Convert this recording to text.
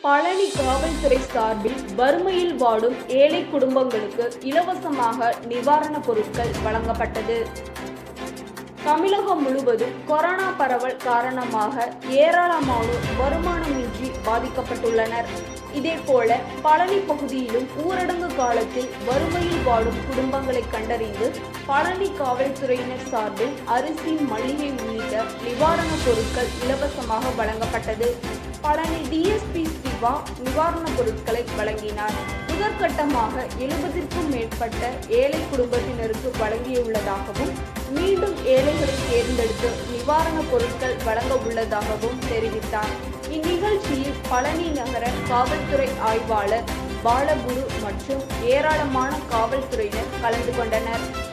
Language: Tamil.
பழனி காவல்துறை சார்பில் வறுமையில் வாடும் ஏழை குடும்பங்களுக்கு இலவசமாக நிவாரணப் பொருட்கள் வழங்கப்பட்டது. தமிழகம் முழுவதும் கொரோனா பரவல் காரணமாக ஏராளமானோர் வருமானமின்றி பாதிக்கப்பட்டுள்ளனர். இதேபோல பழனி பகுதியிலும் ஊரடங்கு காலத்தில் வறுமையில் வாடும் குடும்பங்களை கண்டறிந்து பழனி காவல்துறையினர் சார்பில் அரிசி, மளிகை உள்ளிட்ட நிவாரணப் பொருட்கள் இலவசமாக வழங்கப்பட்டது. பழனி டிஎஸ்பி சிவா நிவாரணப் பொருட்களை வழங்கினார். முதற்கட்டமாக 70க்கும் மேற்பட்ட ஏழை குடும்பத்தினருக்கு வழங்கியுள்ளதாகவும் மீண்டும் ஏழைகளை தேர்ந்தெடுத்து நிவாரணப் பொருட்கள் வழங்க உள்ளதாகவும் தெரிவித்தார். இந்நிகழ்ச்சியில் பழனி நகர காவல்துறை ஆய்வாளர் பாலகுரு மற்றும் ஏராளமான காவல்துறையினர் கலந்து கொண்டனர்.